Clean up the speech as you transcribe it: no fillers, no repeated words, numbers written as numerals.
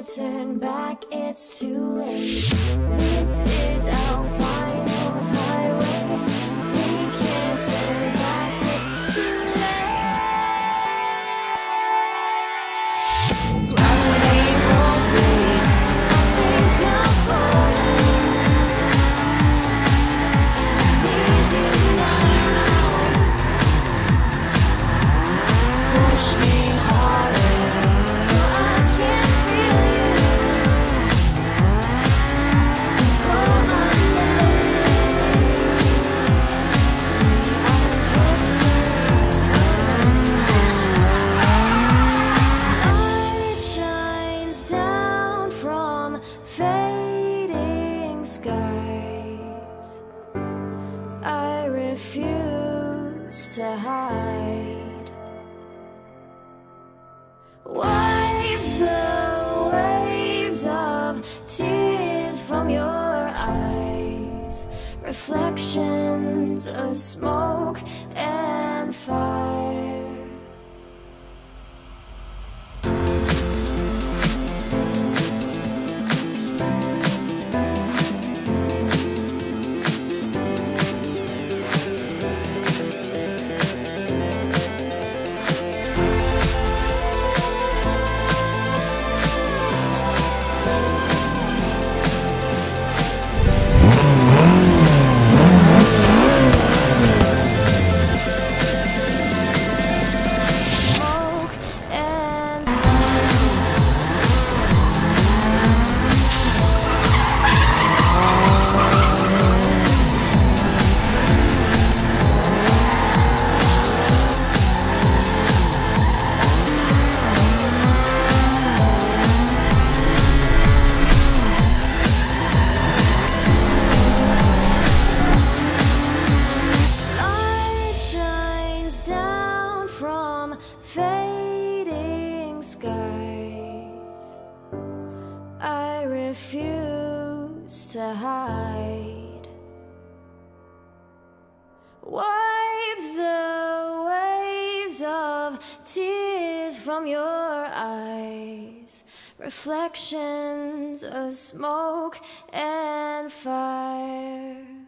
turn back, it's too late. This is our final highway. We can't turn back, it's too late. Gravity won't wait. I think I'm falling. Need you now. Push me harder. Fading skies, I refuse to hide. Wipe the waves of tears from your eyes, reflections of smoke and fire. Fading skies, I refuse to hide. Wipe the waves of tears from your eyes, reflections of smoke and fire.